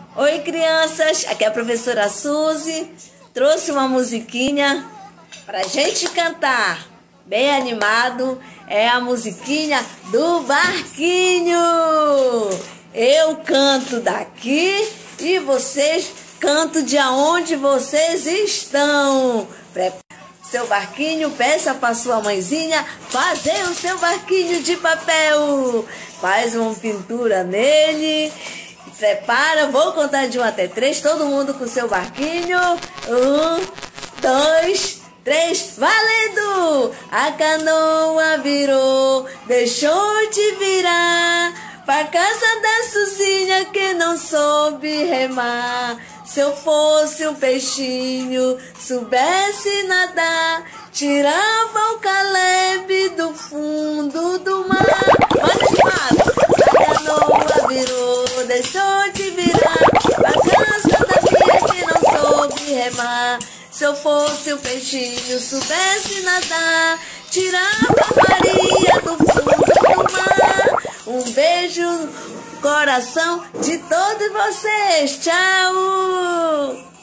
Oi, crianças, aqui é a professora Suzy. Trouxe uma musiquinha pra gente cantar. Bem animado, é a musiquinha do barquinho. Eu canto daqui e vocês cantam de onde vocês estão. Seu barquinho, peça para sua mãezinha fazer o seu barquinho de papel. Faz uma pintura nele. Prepara, vou contar de 1 até 3, todo mundo com seu barquinho. 1, 2, 3, valendo! A canoa virou, deixou de virar pra casa da Suzinha que não soube remar. Se eu fosse um peixinho, soubesse nadar, tirava o Caleb do fundo do mar. Olha esse lado. A canoa virou, deixou de virar pra casa da filha que não soube remar. Se eu fosse um peixinho, soubesse nadar, tirava a Maria do fundo do mar. Um beijo no coração de todos vocês. Tchau!